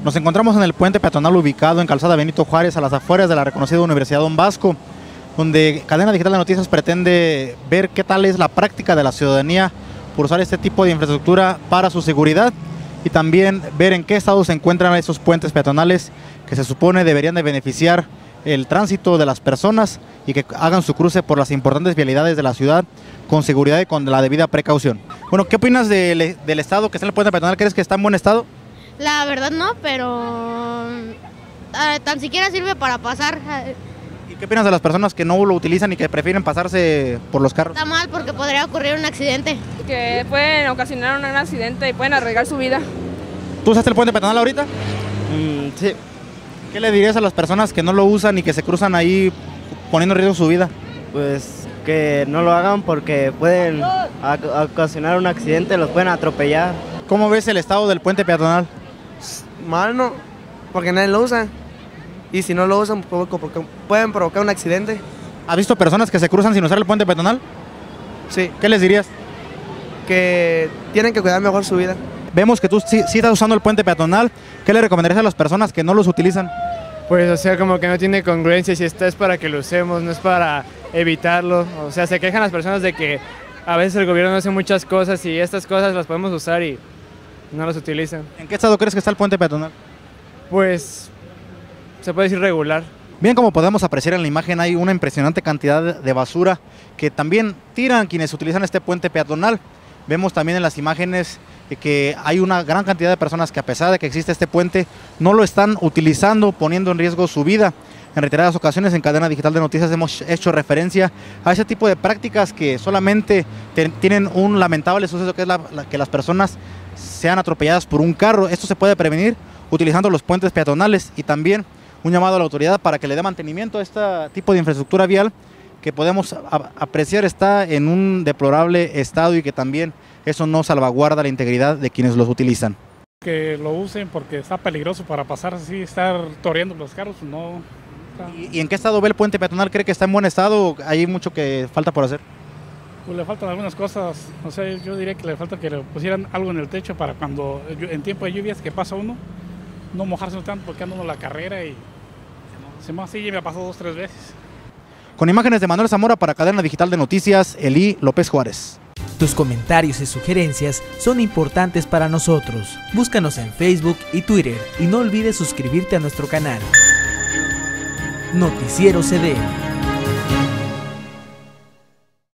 Nos encontramos en el puente peatonal ubicado en Calzada Benito Juárez, a las afueras de la reconocida Universidad Don Vasco, donde Cadena Digital de Noticias pretende ver qué tal es la práctica de la ciudadanía por usar este tipo de infraestructura para su seguridad y también ver en qué estado se encuentran esos puentes peatonales que se supone deberían de beneficiar el tránsito de las personas y que hagan su cruce por las importantes vialidades de la ciudad con seguridad y con la debida precaución. Bueno, ¿qué opinas del estado que está en el puente peatonal? ¿Crees que está en buen estado? La verdad no, pero tan siquiera sirve para pasar. ¿Y qué opinas de las personas que no lo utilizan y que prefieren pasarse por los carros? Está mal porque podría ocurrir un accidente. Que pueden ocasionar un accidente y pueden arriesgar su vida. ¿Tú usaste el puente peatonal ahorita? Sí. ¿Qué le dirías a las personas que no lo usan y que se cruzan ahí poniendo en riesgo su vida? Pues que no lo hagan porque pueden ocasionar un accidente, los pueden atropellar. ¿Cómo ves el estado del puente peatonal? Mal no, porque nadie lo usa. Y si no lo usan, pueden provocar un accidente. ¿Has visto personas que se cruzan sin usar el puente peatonal? Sí, ¿Qué les dirías? que tienen que cuidar mejor su vida. Vemos que tú sí estás usando el puente peatonal. ¿Qué le recomendarías a las personas que no los utilizan? Pues, o sea, como que no tiene congruencia, si esto es para que lo usemos, no es para evitarlo. O sea, se quejan las personas de que a veces el gobierno hace muchas cosas y estas cosas las podemos usar y no las utilizan. ¿En qué estado crees que está el puente peatonal? Pues, se puede decir regular. Bien, como podemos apreciar en la imagen, hay una impresionante cantidad de basura que también tiran quienes utilizan este puente peatonal. Vemos también en las imágenes que hay una gran cantidad de personas que, a pesar de que existe este puente, no lo están utilizando, poniendo en riesgo su vida. En reiteradas ocasiones en Cadena Digital de Noticias hemos hecho referencia a ese tipo de prácticas que solamente tienen un lamentable suceso, que es que las personas sean atropelladas por un carro. Esto se puede prevenir utilizando los puentes peatonales, y también un llamado a la autoridad para que le dé mantenimiento a este tipo de infraestructura vial que podemos apreciar está en un deplorable estado y que también eso no salvaguarda la integridad de quienes los utilizan. Que lo usen porque está peligroso para pasar así, estar toreando los carros, no. ¿Y en qué estado ve el puente peatonal? ¿Cree que está en buen estado o hay mucho que falta por hacer? Pues le faltan algunas cosas, o sea, yo diría que le falta que le pusieran algo en el techo para cuando en tiempo de lluvias que pasa uno, no mojarse tanto porque anda uno la carrera y así ya me ha pasado 2 o 3 veces. Con imágenes de Manuel Zamora para Cadena Digital de Noticias, Elí López Juárez. Tus comentarios y sugerencias son importantes para nosotros. Búscanos en Facebook y Twitter y no olvides suscribirte a nuestro canal. Noticiero CDN.